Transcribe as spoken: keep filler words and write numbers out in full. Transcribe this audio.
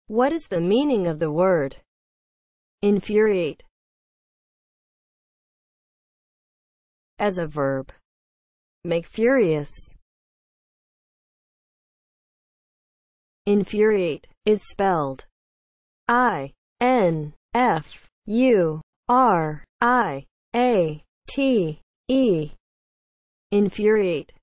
What is the meaning of the word infuriate? As a verb, make furious. Infuriate is spelled I N F U R I A T E. Infuriate.